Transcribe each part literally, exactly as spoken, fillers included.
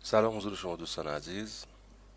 سلام حضور شما دوستان عزیز.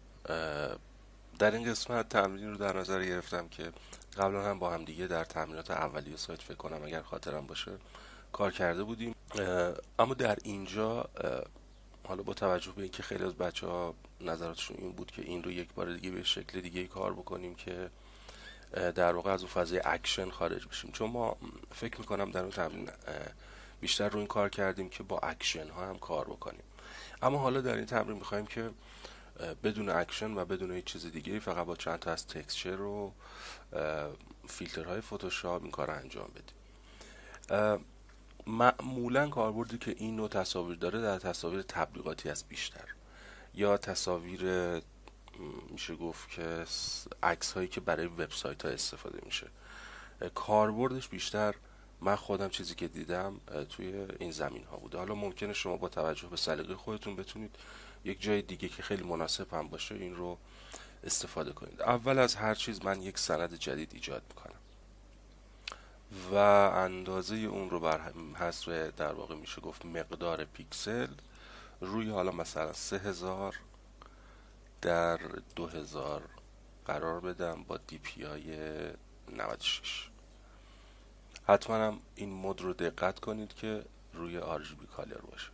در این قسمت تمرین رو در نظر گرفتم که قبلا هم با هم دیگه در تمرینات اولیه سایت فکر کنم اگر خاطرم باشه کار کرده بودیم. اما در اینجا حالا با توجه به اینکه خیلی از بچه ها نظراتشون این بود که این رو یک بار دیگه به شکل دیگه کار بکنیم که در واقع از اون فضای اکشن خارج بشیم، چون ما فکر میکنم در اون تمرین بیشتر رو این کار کردیم که با اکشن ها هم کار بکنیم. اما حالا در این تمرین میخوایم که بدون اکشن و بدون هیچ چیز دیگه فقط با چند تا از تکسچر و فیلترهای فتوشاپ این کار رو انجام بدیم. معمولا کاربردی که این نوع تصاویر داره در تصاویر تبلیغاتی است بیشتر، یا تصاویر میشه گفت که عکس هایی که برای وبسایت ها استفاده میشه. کاربردش بیشتر من خودم چیزی که دیدم توی این زمین ها بوده. حالا ممکنه شما با توجه به سلیقه خودتون بتونید یک جای دیگه که خیلی مناسب هم باشه این رو استفاده کنید. اول از هر چیز من یک سند جدید ایجاد میکنم و اندازه اون رو بر حسب در واقع میشه گفت مقدار پیکسل روی حالا مثلا سه هزار در دو هزار قرار بدم با دی پی آی نود و شش. حتما هم این مود رو دقت کنید که روی آر جی بی کالر باشه.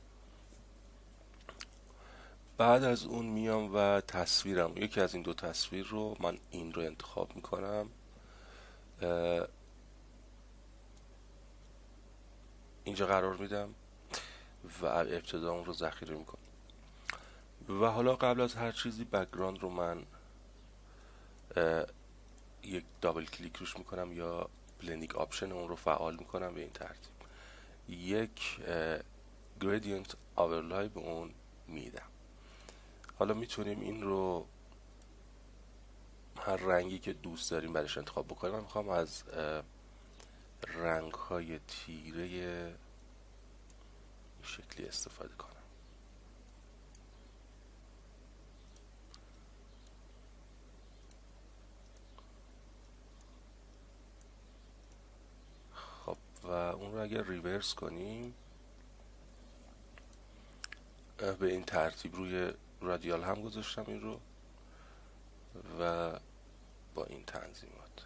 بعد از اون میام و تصویرم، یکی از این دو تصویر رو من این رو انتخاب میکنم، اینجا قرار میدم و ابتدا اون رو ذخیره میکنم. و حالا قبل از هر چیزی بک‌گراند رو من یک دابل کلیک روش میکنم یا بلندینگ آپشن اون رو فعال میکنم به این ترتیب. یک گریدینت آورلای به اون میدم. حالا میتونیم این رو هر رنگی که دوست داریم برش انتخاب بکنیم. من میخوام از رنگ های تیره این شکلی استفاده کنم. خب و اون رو اگر ریورس کنیم به این ترتیب روی رادیال هم گذاشتم این رو و با این تنظیمات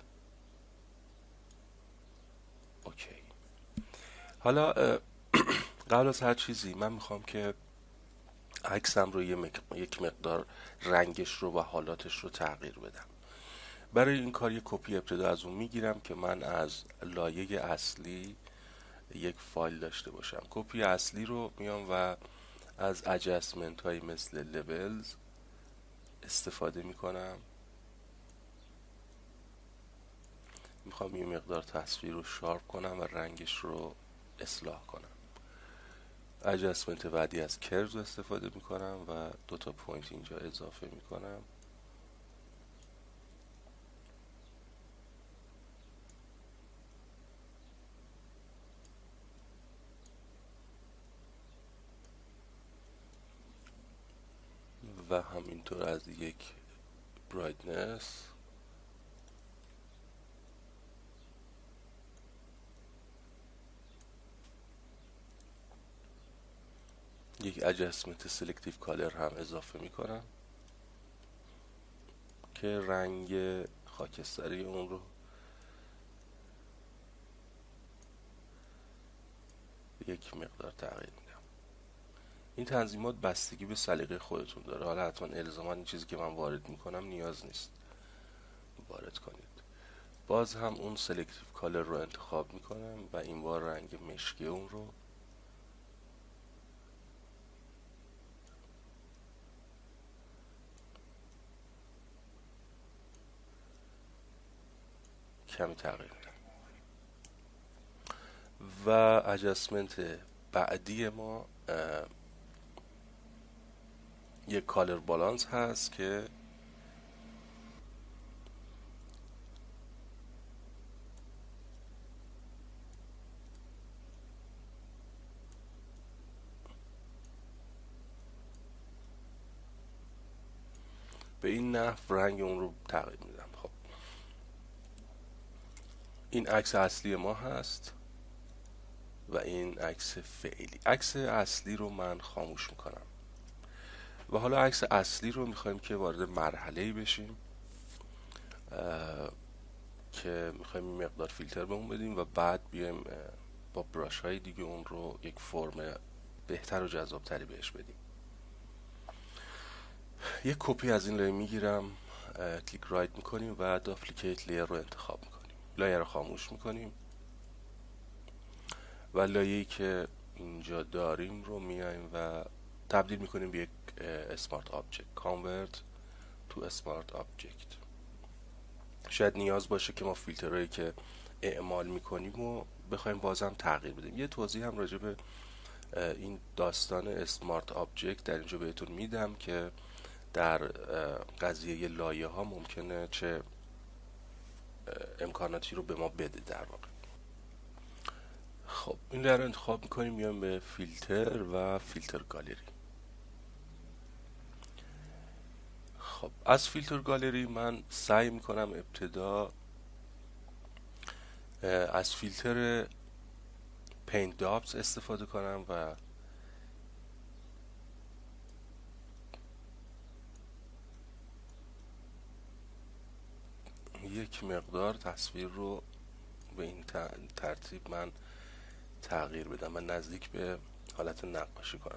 اوکی. حالا قبل از هر چیزی من میخوام که عکسم رو یک مقدار رنگش رو و حالاتش رو تغییر بدم. برای این کار یک کپی ابتدا از اون میگیرم که من از لایه اصلی یک فایل داشته باشم. کپی اصلی رو میام و از ادجستمنت های مثل لبلز استفاده میکنم. میخوام یه مقدار تصویر رو شارپ کنم و رنگش رو اصلاح کنم. ادجستمنت بعدی از کرز استفاده میکنم و دو تا پوینت اینجا اضافه میکنم. و همینطور از یک برایتنس یک ادجستمنت سلکتیو کالر هم اضافه میکنم که رنگ خاکستری اون رو یک مقدار تغییر میدم. این تنظیمات بستگی به سلیقه خودتون داره. حالا حتما الزاما این چیزی که من وارد میکنم نیاز نیست وارد کنید. باز هم اون سلکتیو کالر رو انتخاب میکنم و این بار رنگ مشکی اون رو کمی تغییر میدم. و ادجستمنت بعدی ما یک کالر بالانس هست که به این نحو رنگ اون رو تغییر میدم. خب این عکس اصلی ما هست و این عکس فعلی. عکس اصلی رو من خاموش میکنم و حالا عکس اصلی رو میخوایم که وارد مرحله‌ای بشیم که میخوایم این مقدار فیلتر بهمون بدیم و بعد بیایم با براش های دیگه اون رو یک فرم بهتر و جذابتری بهش بدیم. یک کپی از این لایه میگیرم، کلیک رایت میکنیم و داپلیکیت لیر رو انتخاب میکنیم، لایه رو خاموش میکنیم و لایه‌ای که اینجا داریم رو میایم و تبدیل میکنیم به یک اسمارت آبجکت. کانورت تو اسمارت آبجکت. شاید نیاز باشه که ما فیلترهایی که اعمال میکنیم و بخوایم بازم تغییر بدیم. یه توضیح هم راجع به این داستان اسمارت آبجکت در اینجا بهتون میدم که در قضیه لایه ها ممکنه چه امکاناتی رو به ما بده در واقع. خب این لایه رو انتخاب میکنیم، میایم به فیلتر و فیلتر گالری. خب از فیلتر گالری من سعی میکنم ابتدا از فیلتر پینت دابز استفاده کنم و یک مقدار تصویر رو به این ترتیب من تغییر بدم. من نزدیک به حالت نقاشی کنم.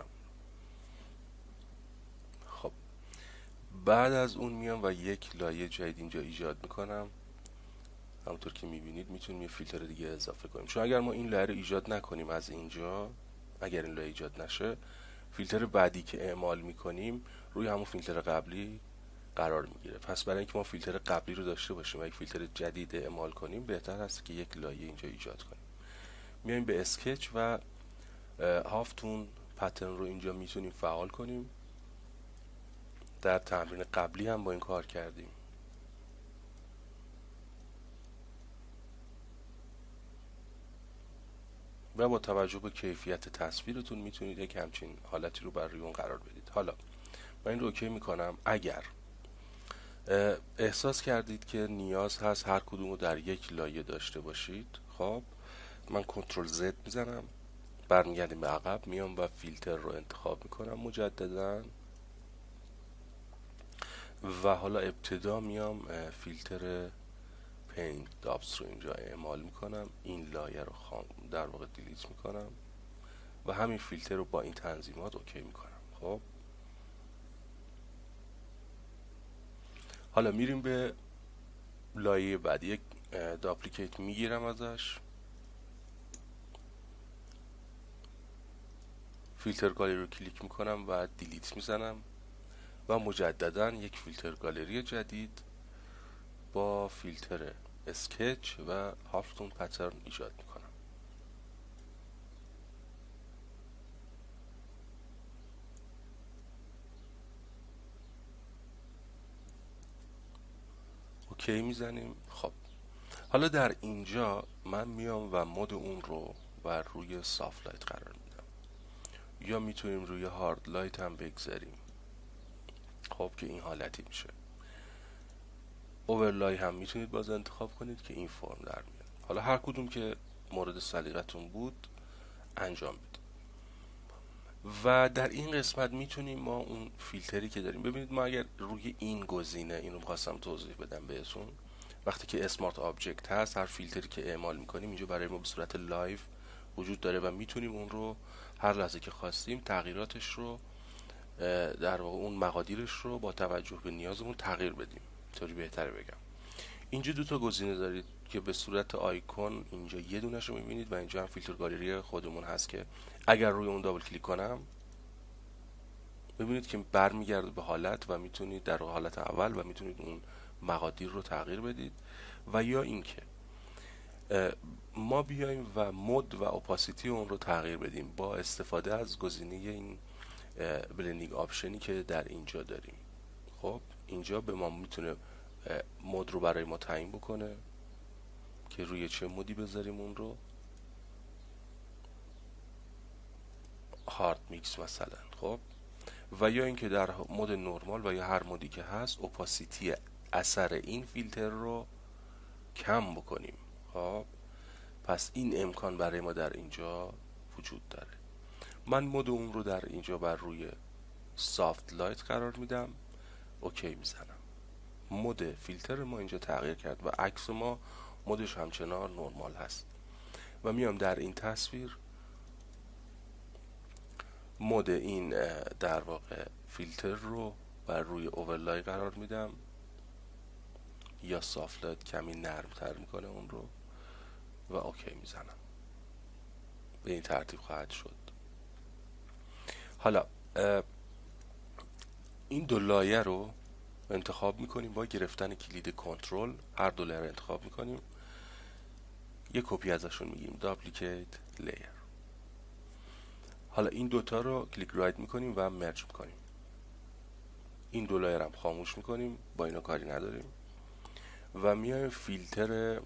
خب بعد از اون میام و یک لایه جدید اینجا ایجاد میکنم. همونطور که میبینید میتونیم یه فیلتر دیگه اضافه کنیم، چون اگر ما این لایه رو ایجاد نکنیم از اینجا، اگر این لایه ایجاد نشه، فیلتر بعدی که اعمال میکنیم روی همون فیلتر قبلی قرار میگیره. پس برای اینکه ما فیلتر قبلی رو داشته باشیم و یک فیلتر جدید اعمال کنیم، بهتر هست که یک لایه اینجا ایجاد کنیم. میایم به اسکچ و هافتون پترن رو اینجا میتونیم فعال کنیم. در تمرین قبلی هم با این کار کردیم. و با توجه به کیفیت تصویرتون میتونید یک همچین حالتی رو بر روی اون قرار بدید. حالا من این رو اوکی میکنم. اگر احساس کردید که نیاز هست هر کدوم رو در یک لایه داشته باشید، خب من کنترل زد میزنم، برمیگردیم به عقب، میام و فیلتر رو انتخاب میکنم مجددا و حالا ابتدا میام فیلتر پینت دابز رو اینجا اعمال میکنم. این لایه رو خام در واقع دیلیت میکنم و همین فیلتر رو با این تنظیمات اوکی میکنم. خب حالا میریم به لایه بعد. یک داپلیکیت میگیرم ازش، فیلتر گالری رو کلیک میکنم و دیلیت میزنم و مجددا یک فیلتر گالری جدید با فیلتر اسکچ و هافتون پترن ایجاد میکنم. اوکی میزنیم. خب حالا در اینجا من میام و مود اون رو بر روی سافت لایت قرار میدم، یا میتونیم روی هارد لایت هم بگذاریم. خب که این حالتی میشه. اوورلای هم میتونید باز انتخاب کنید که این فرم در میاد. حالا هر کدوم که مورد سلیقتون بود انجام بدید. و در این قسمت میتونیم ما اون فیلتری که داریم، ببینید ما اگر روی این گزینه، اینو خواستم توضیح بدم بهتون، وقتی که اسمارت آبجکت هست، هر فیلتری که اعمال میکنیم اینجا برای ما به صورت لایو وجود داره و میتونیم اون رو هر لحظه که خواستیم تغییراتش رو در واقع اون مقادیرش رو با توجه به نیازمون تغییر بدیم. طوری بهتره بگم. اینجا دو تا گزینه دارید که به صورت آیکون اینجا یه دونش رو میبینید و اینجا هم فیلتر گالری خودمون هست که اگر روی اون دابل کلیک کنم ببینید که برمیگرده به حالت و میتونید در حالت اول و میتونید اون مقادیر رو تغییر بدید. و یا اینکه ما بیایم و مود و اپاسیتی اون رو تغییر بدیم با استفاده از گزینه این بلندینگ آپشنی که در اینجا داریم. خب اینجا به ما میتونه مود رو برای ما تعیین بکنه که روی چه مودی بذاریم اون رو. هارد میکس مثلا. خب و یا اینکه در مود نرمال و یا هر مودی که هست اپاسیتی اثر این فیلتر رو کم بکنیم. خب پس این امکان برای ما در اینجا وجود داره. من مود اون رو در اینجا بر روی سافت لایت قرار میدم، اوکی میزنم. مود فیلتر ما اینجا تغییر کرد و عکس ما مودش همچنان نرمال هست و میام در این تصویر مود این در واقع فیلتر رو بر روی اوورلای قرار میدم یا سافت لایت کمی نرم تر میکنه اون رو و اوکی میزنم. به این ترتیب خواهد شد. حالا این دو لایه رو انتخاب میکنیم با گرفتن کلید کنترل. هر دو لایه رو انتخاب میکنیم، یک کپی ازشون میگیم داپلیکیت لیر. حالا این دوتا رو کلیک رایت میکنیم و مرج میکنیم. این دو لایه رو هم خاموش میکنیم، با اینا کاری نداریم و میایم فیلتر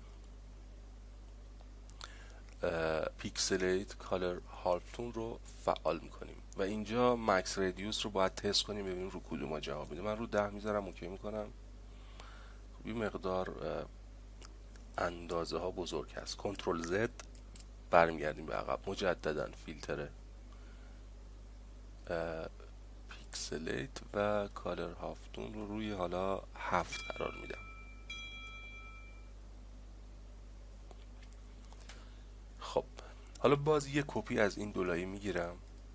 پیکسلیت کالر هالفتون رو فعال میکنیم و اینجا مکس ردیوس رو باید تست کنیم ببینیم رو کدوم ما جواب میده. من رو ده میذارم، اوکی میکنم. خب این مقدار اندازه ها بزرگ هست. کنترل زد برمیگردیم به عقب. مجددا فیلتر پیکسلیت و کالر هالفتون رو روی حالا هفت قرار میدم. خب حالا باز یه کپی از این دو لایه میگیرم،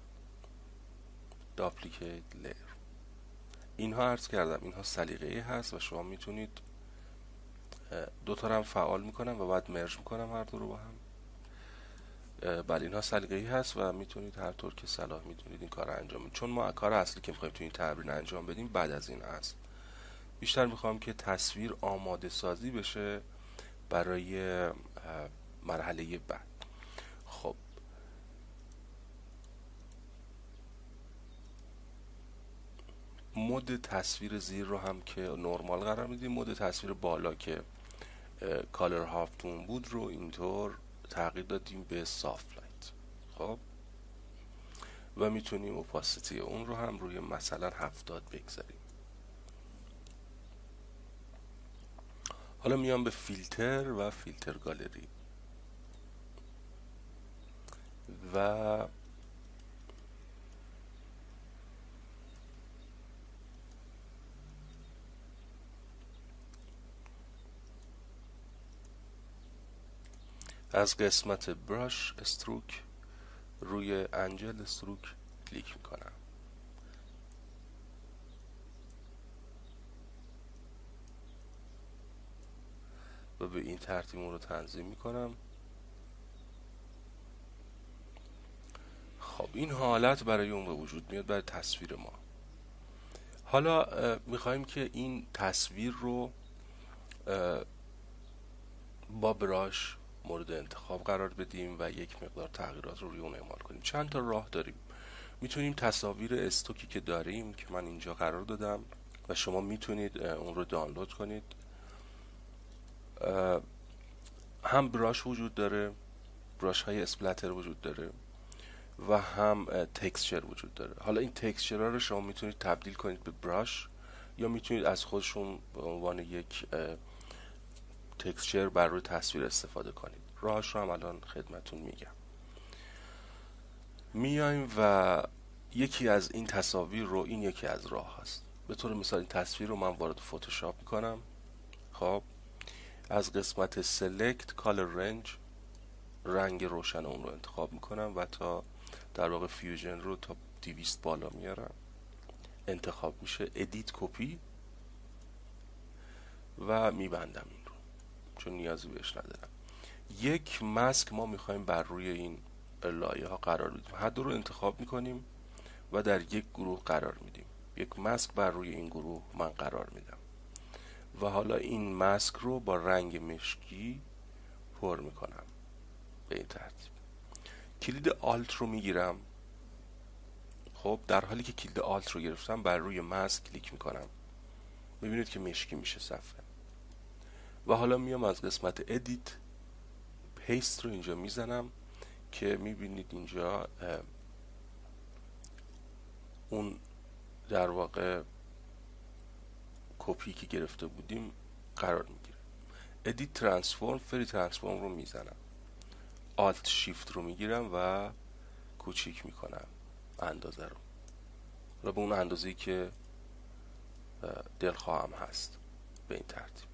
داپلیکیت لیر. اینها عرض کردم اینها سلیقه‌ای هست و شما میتونید دو تا هم فعال میکنم و بعد مرج میکنم هر دو رو با هم. بله اینها سلیقه‌ای هست و میتونید هر طور که صلاح میدونید این کار رو انجام بدید. چون ما کار اصلی که میخوایم تو این تمرین انجام بدیم بعد از این هست. بیشتر میخوام که تصویر آماده سازی بشه برای مرحله بعد. خب مود تصویر زیر رو هم که نرمال قرار میدیم، مود تصویر بالا که کالر هافتون بود رو اینطور تغییر دادیم به سافت لایت. خب و میتونیم اوپاسیتی اون رو هم روی مثلا هفتاد بگذاریم. حالا میام به فیلتر و فیلتر گالری و از قسمت براش استروک روی انجل استروک کلیک میکنم و به این ترتیب اون رو تنظیم میکنم. خب این حالت برای اون به وجود میاد برای تصویر ما. حالا میخوایم که این تصویر رو با براش مورد انتخاب قرار بدیم و یک مقدار تغییرات رو روی اون اعمال کنیم. چند تا راه داریم. میتونیم تصاویر استوکی که داریم که من اینجا قرار دادم و شما میتونید اون رو دانلود کنید. هم براش وجود داره، براش های اسپلاتر وجود داره و هم تکسچر وجود داره. حالا این تکسچر ها رو شما میتونید تبدیل کنید به براش یا میتونید از خودشون به عنوان یک تکسچر بر روی تصویر استفاده کنید. راهش رو هم الان خدمتون میگم. میایم و یکی از این تصاویر رو، این یکی از راه هست. به طور مثال این تصویر رو من وارد فتوشاپ میکنم. خب از قسمت سلکت کالر رنج رنگ روشن اون رو انتخاب میکنم و تا در واقع فیوژن رو تا دویست بالا میارم. انتخاب میشه ادیت کپی و میبندم این رو چون نیازی بهش ندارم. یک ماسک ما میخوایم بر روی این لایه ها قرار بدیم. هر دو رو انتخاب میکنیم و در یک گروه قرار میدیم. یک ماسک بر روی این گروه من قرار میدم و حالا این ماسک رو با رنگ مشکی پر میکنم به این ترتیب. کلید آلت رو میگیرم. خب در حالی که کلید آلت رو گرفتم بر روی ماسک کلیک میکنم. میبینید که مشکی میشه صفحه و حالا میام از قسمت ادیت پیست رو اینجا میزنم که میبینید اینجا اون در واقع کپی که گرفته بودیم قرار میگیره. ادیت ترانسفورم فری ترانسفورم رو میزنم. آلت شیفت رو میگیرم و کوچیک میکنم اندازه رو. حالا به اون اندازه‌ای که دلخواهم هست به این ترتیب.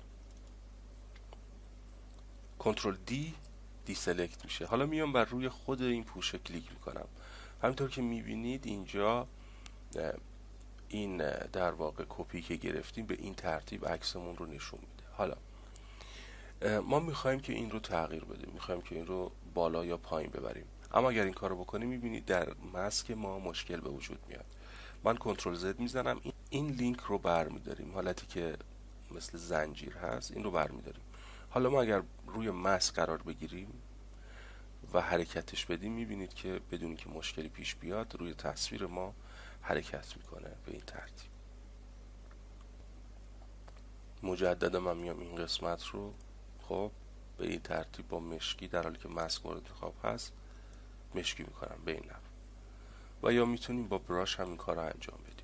کنترل دی دی سلکت میشه. حالا میام بر روی خود این پوشه کلیک میکنم. همینطور که میبینید اینجا این در واقع کپی که گرفتیم به این ترتیب عکسمون رو نشون میده. حالا ما میخوایم که این رو تغییر بدیم، میخوایم که این رو بالا یا پایین ببریم. اما اگر این کار رو بکنیم میبینید در ماسک ما مشکل به وجود میاد. من کنترل زد میزنم، این لینک رو برمیداریم، حالتی که مثل زنجیر هست این رو برمیداریم. حالا ما اگر روی ماسک قرار بگیریم و حرکتش بدیم میبینید که بدون که مشکلی پیش بیاد روی تصویر ما حرکت میکنه به این ترتیب. مجددا من میام این قسمت رو خب به این ترتیب با مشکی در حالی که ماسک مورد انتخاب هست مشکی میکنم به این نحو. و یا میتونیم با براش هم این کار رو انجام بدیم.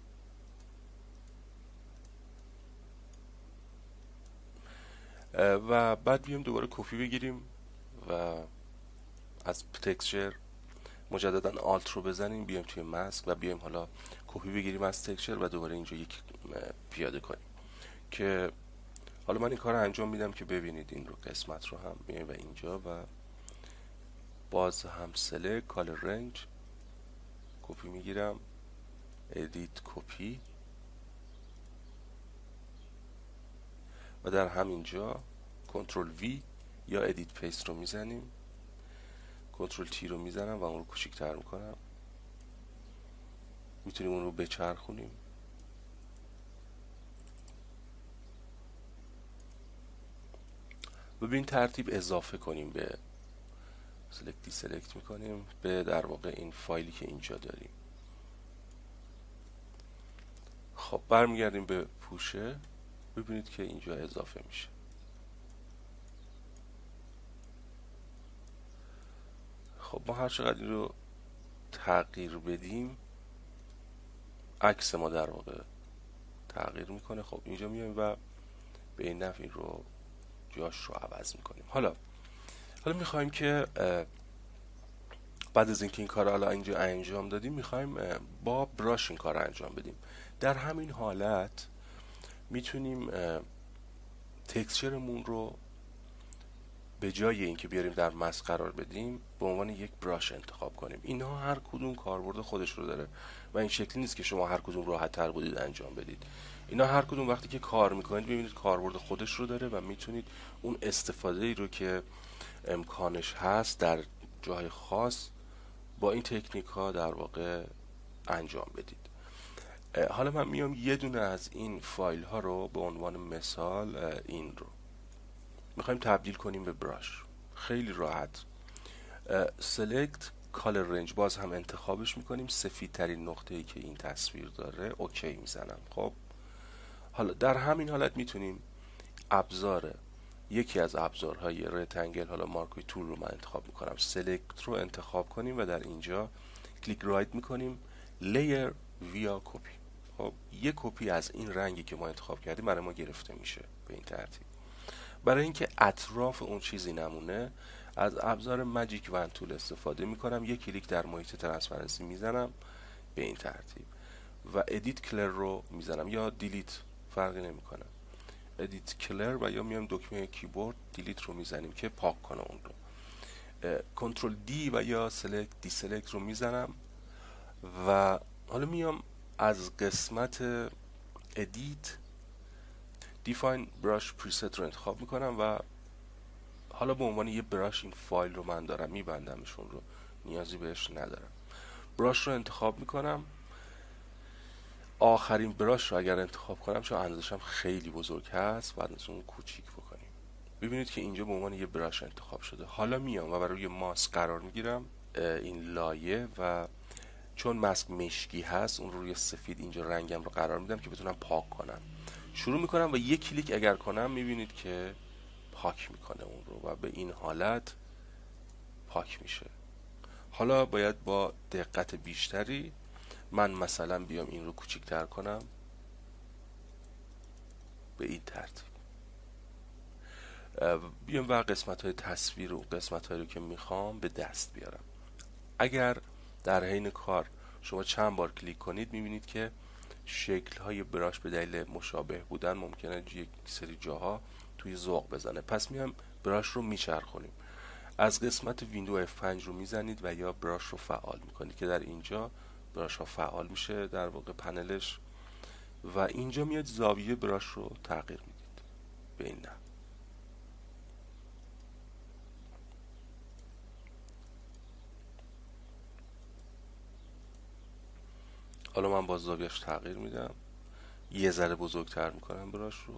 و بعد بیایم دوباره کپی بگیریم و از تکسچر مجددا آلت رو بزنیم، بیایم توی ماسک و بیایم حالا کپی بگیریم از تکسچر و دوباره اینجا یک پیاده کنیم که حالا من این کار رو انجام میدم که ببینید این رو قسمت رو هم میایم و اینجا و باز هم سلکت کالر رنج کپی میگیرم، ادیت کپی و در همینجا کنترل وی یا ادیت پیست رو میزنیم، کنترل تی رو میزنم و اون رو کوچیک‌تر میکنم. میتونیم اون رو بچرخونیم و به این ترتیب اضافه کنیم به سلکت دی سلکت میکنیم به در واقع این فایلی که اینجا داریم. خب برمیگردیم به پوشه، ببینید که اینجا اضافه میشه. خب ما هر چقدر این رو تغییر بدیم عکس ما در واقع تغییر میکنه. خب اینجا میایم و به این نحو این رو جاش رو عوض میکنیم. حالا حالا میخوایم که بعد از اینکه این کار رو حالا اینجا انجام دادیم میخوایم با براش این کار رو انجام بدیم. در همین حالت میتونیم تکسچرمون رو به جای اینکه بیاریم در ماسک قرار بدیم به عنوان یک براش انتخاب کنیم. اینها هر کدوم کاربرد خودش رو داره و این شکلی نیست که شما هر کدوم راحت تر بودید انجام بدید. اینا هر کدوم وقتی که کار میکنید ببینید کاربرد خودش رو داره و میتونید اون استفاده ای رو که امکانش هست در جای خاص با این تکنیک ها در واقع انجام بدید. حالا من میام یه دونه از این فایل ها رو به عنوان مثال این رو میخوایم تبدیل کنیم به براش. خیلی راحت سلکت کالر رنج باز هم انتخابش میکنیم، سفید ترین نقطه ای که این تصویر داره اوکی میزنم. خب حالا در همین حالت میتونیم ابزار یکی از ابزارهای رکتانگل، حالا مارکوی تول رو من انتخاب میکنم، سلکت رو انتخاب کنیم و در اینجا کلیک رایت میکنیم لیر ویا کپی. خب یک کپی از این رنگی که ما انتخاب کردیم برای ما گرفته میشه به این ترتیب. برای اینکه اطراف اون چیزی نمونه از ابزار ماجیک وند تول استفاده میکنم، یک کلیک در محیط ترانسپرنسی میزنم به این ترتیب و ادیت کلر رو میزنم یا دیلیت فرقی نمیکنه، ادیت کلر و یا میام دکمه کیبورد دیلیت رو میزنیم که پاک کنه اون رو. کنترل دی و یا سلکت دی سلکت رو میزنم و حالا میام از قسمت ادیت دیفاین براش پریست رو انتخاب میکنم و حالا به عنوان یه براش این فایل رو من دارم میبندمشون رو، نیازی بهش ندارم. براش رو انتخاب میکنم، آخرین براش رو اگر انتخاب کنم چون اندازشم خیلی بزرگ هست بعد از اون کوچیک بکنیم. ببینید که اینجا به عنوان یه براش انتخاب شده. حالا میام و برای ماسک قرار میگیرم این لایه و چون ماسک مشکی هست اون روی سفید اینجا رنگم رو قرار میدم که بتونم پاک کنم. شروع میکنم و یک کلیک اگر کنم میبینید که پاک میکنه اون رو و به این حالت پاک میشه. حالا باید با دقت بیشتری من مثلا بیام این رو کوچیک‌تر کنم به این ترتیب، بیام و قسمت های تصویر و قسمت هایی رو که میخوام به دست بیارم. اگر در حین کار شما چند بار کلیک کنید میبینید که شکل های براش به دلیل مشابه بودن ممکنه یک سری جاها توی ذوق بزنه. پس میایم براش رو میچرخونیم، از قسمت ویندو اف پنج رو میزنید و یا براش رو فعال میکنید که در اینجا براش ها فعال میشه در واقع پنلش، و اینجا میاد زاویه براش رو تغییر میدید به این نه. حالا من با زاویهش تغییر میدم، یه ذره بزرگتر میکنم براش رو.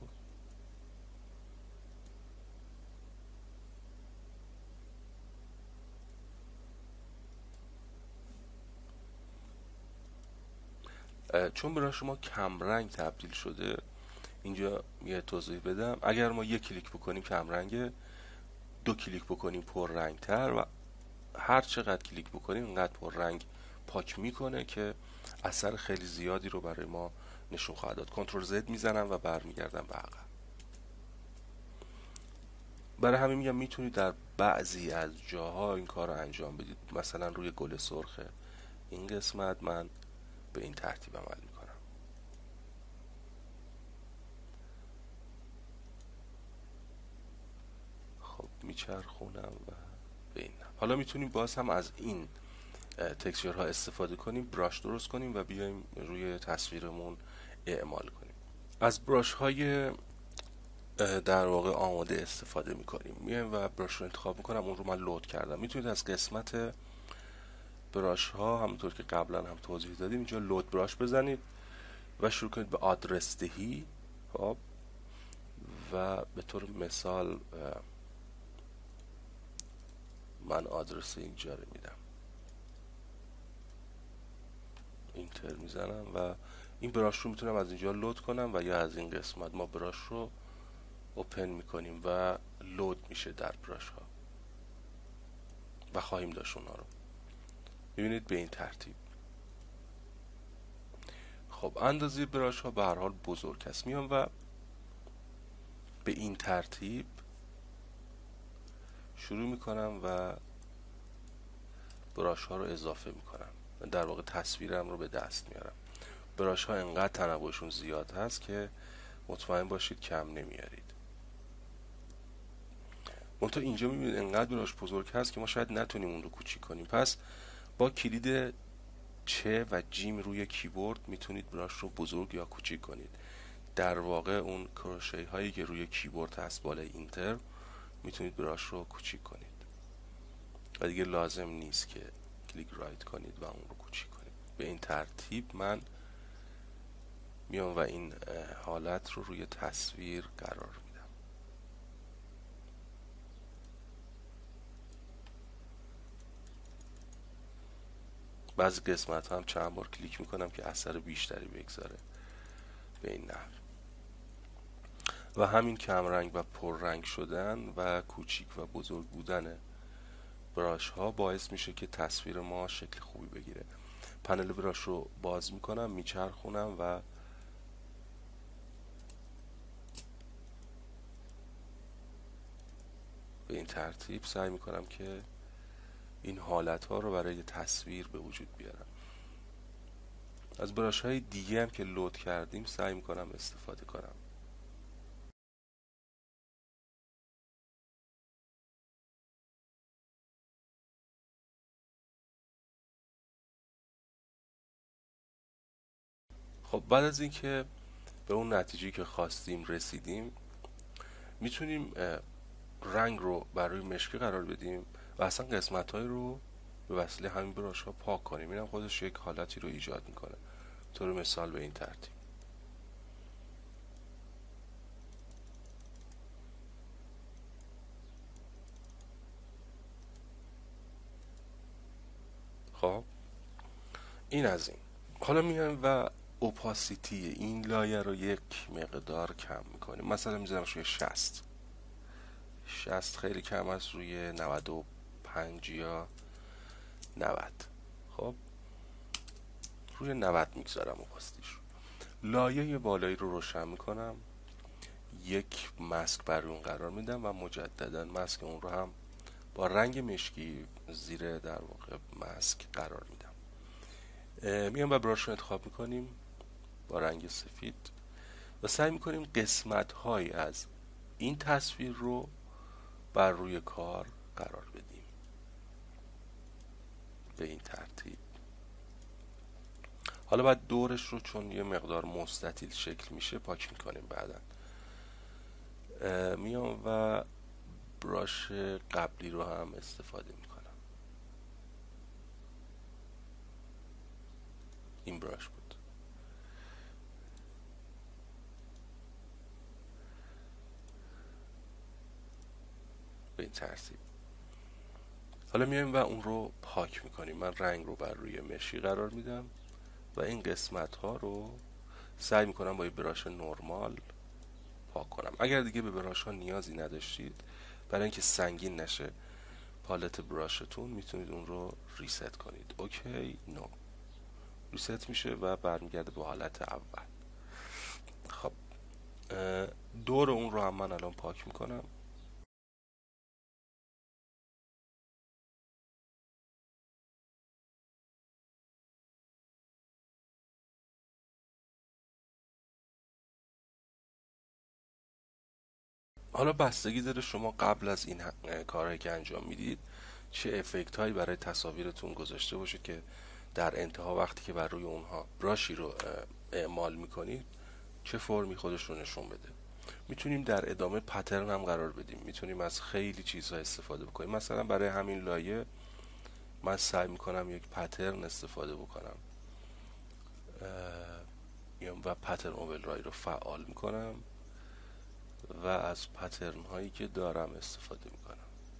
چون برای شما کمرنگ تبدیل شده، اینجا یه توضیح بدم. اگر ما یک کلیک بکنیم کمرنگه، دو کلیک بکنیم پررنگ تر، و هر چقدر کلیک بکنیم اینقدر پررنگ پاک میکنه که اثر خیلی زیادی رو برای ما نشون خواهد داد. کنترل زد میزنم و برمیگردم به عقب. برای همین میگم میتونید در بعضی از جاها این کار رو انجام بدید. مثلا روی گل سرخ این قسمت من به این ترتیب عمل میکنم. خب میچرخونم و به این. حالا میتونیم باز هم از این تکسچرها استفاده کنیم، براش درست کنیم و بیایم روی تصویرمون اعمال کنیم. از براش های در واقع آماده استفاده میکنیم. میایم و براش رو انتخاب میکنم، اون رو من لود کردم. میتونید از قسمت براش ها همونطور که قبلا هم توضیح دادیم اینجا لود براش بزنید و شروع کنید به آدرس دهی. خب و به طور مثال من آدرس اینجا رو میدم، اینتر میزنم و این براش رو میتونم از اینجا لود کنم و یا از این قسمت ما براش رو اوپن میکنیم و لود میشه در براش ها و خواهیم داشت اونا رو. ببینید به این ترتیب. خب اندازه براش ها به هر حال بزرگ است. میام و به این ترتیب شروع میکنم و براش ها رو اضافه میکنم، در واقع تصویرم رو به دست میارم. براش ها انقدر تنوعشون زیاد هست که مطمئن باشید کم نمیارید. منتها اینجا میبینید انقدر براش بزرگ هست که ما شاید نتونیم اون رو کوچیک کنیم. پس با کلید چه و جیم روی کیبورد میتونید براش رو بزرگ یا کوچیک کنید. در واقع اون کروشی هایی که روی کیبورد هست بالای اینتر میتونید براش رو کوچیک کنید و دیگه لازم نیست که کلیک رایت کنید و اون رو کوچیک کنید. به این ترتیب من میام و این حالت رو روی تصویر قرار میدم. بعضی قسمت هم چند بار کلیک میکنم که اثر بیشتری بگذاره به این نحو. و همین کمرنگ و پررنگ شدن و کوچیک و بزرگ بودن براش ها باعث میشه که تصویر ما شکل خوبی بگیره. پنل براش رو باز میکنم، میچرخونم و به این ترتیب سعی میکنم که این حالت ها رو برای تصویر به وجود بیارم. از براش های دیگه هم که لود کردیم سعی میکنم استفاده کنم. خب بعد از اینکه به اون نتیجه که خواستیم رسیدیم، میتونیم رنگ رو برای مشکی قرار بدیم و اصلا قسمت های رو به وسیله همین براش ها پاک کنیم. اینم خودش یک حالتی رو ایجاد میکنه. طور مثال به این ترتیب. خب این از این. حالا میایم و اوپاسیتی این لایه رو یک مقدار کم میکنیم. مثلا میذارم روی شصت. شصت خیلی کم است، روی نود و پنج یا نود. خب روی نود میگذارم اوپاسیتیش رو. لایه بالایی رو روشن میکنم، یک ماسک بر اون قرار میدم و مجددا ماسک اون رو هم با رنگ مشکی زیر در واقع ماسک قرار میدم. میام و براش رو انتخاب میکنیم با رنگ سفید و سعی میکنیم قسمت هایی از این تصویر رو بر روی کار قرار بدیم به این ترتیب. حالا بعد دورش رو چون یه مقدار مستطیل شکل میشه پاک میکنیم. بعدا میام و براش قبلی رو هم استفاده میکنم. این براش بود. به این ترتیب. حالا میایم و اون رو پاک میکنیم. من رنگ رو بر روی مشی قرار میدم و این قسمت ها رو سعی میکنم با یه براش نرمال پاک کنم. اگر دیگه به براش ها نیازی نداشتید برای اینکه سنگین نشه پالت براشتون، میتونید اون رو ریست کنید. اوکی، نو ریست میشه و برمیگرده به حالت اول. خب دور اون رو هم من الان پاک میکنم. حالا بستگی داره شما قبل از این کارهایی که انجام میدید چه افکت هایی برای تصاویرتون گذاشته باشید که در انتها وقتی که بر روی اونها براشی رو اعمال میکنید چه فرمی خودش رو نشون بده. میتونیم در ادامه پترن هم قرار بدیم. میتونیم از خیلی چیزها استفاده بکنیم. مثلا برای همین لایه من سعی میکنم یک پترن استفاده بکنم و پترن اوورلای رو فعال میکنم و از پترن هایی که دارم استفاده میکنم.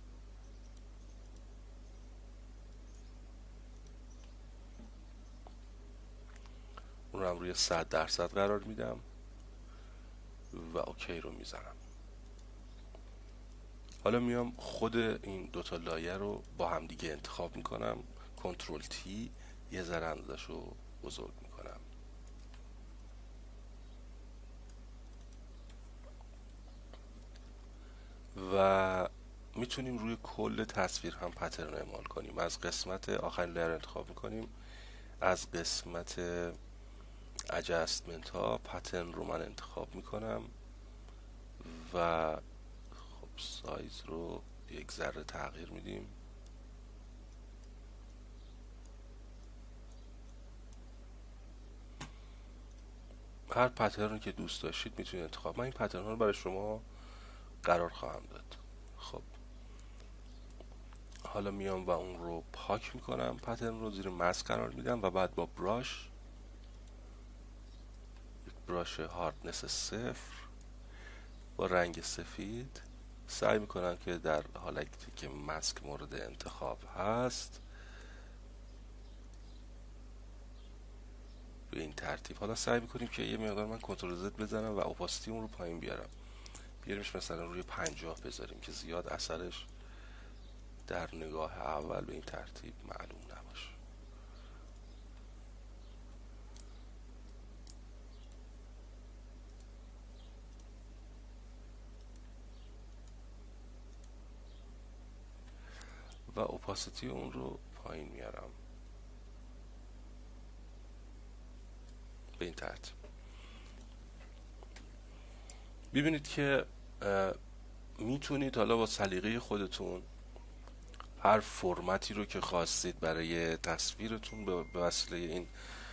اون رو هم روی صد درصد قرار میدم و اوکی رو میزنم. حالا میام خود این دوتا لایه رو با هم دیگه انتخاب میکنم. کنترل تی یه ذره اندازش رو بزرگ میکنم و میتونیم روی کل تصویر هم پترن اعمال کنیم. از قسمت آخرین لایر انتخاب میکنیم. از قسمت ادجاستمنت ها پترن رو من انتخاب میکنم و خب سایز رو یک ذره تغییر میدیم. هر پترن که دوست داشتید میتونید انتخاب. من این پترن ها رو برای شما قرار خواهم داد. خب حالا میام و اون رو پاک میکنم. پترن رو زیر ماسک قرار میدم و بعد با براش یک براش هاردنس صفر با رنگ سفید سعی میکنم که در حالتی که ماسک مورد انتخاب هست به این ترتیب. حالا سعی میکنیم که یه مقدار من کنترل زد بزنم و اوپاسیتی اون رو پایین بیارم. بیاریمش مثلا روی پنجاه بذاریم که زیاد اثرش در نگاه اول به این ترتیب معلوم نباشه. و اوپاسیتی اون رو پایین میارم به این ترتیب. ببینید که میتونید حالا با سلیقه خودتون هر فرمتی رو که خواستید برای تصویرتون به وسیله این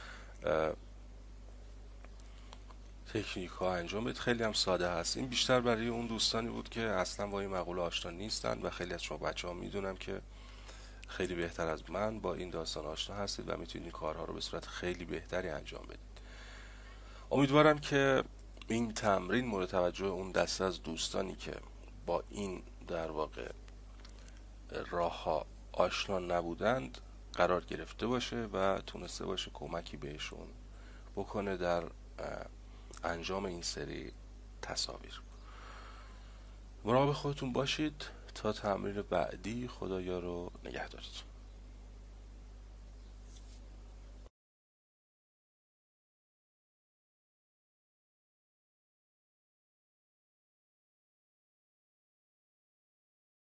تکنیک ها انجام بدید. خیلی هم ساده هست. این بیشتر برای اون دوستانی بود که اصلا با این مقوله آشنا نیستن و خیلی از شما بچه ها میدونم که خیلی بهتر از من با این داستان آشنا هستید و میتونید این کارها رو به صورت خیلی بهتری انجام بدید. امیدوارم که این تمرین مورد توجه اون دسته از دوستانی که با این در واقع راه ها آشنا نبودند قرار گرفته باشه و تونسته باشه کمکی بهشون بکنه در انجام این سری تصاویر. مراقب خودتون باشید تا تمرین بعدی. خدایا رو نگهدارید.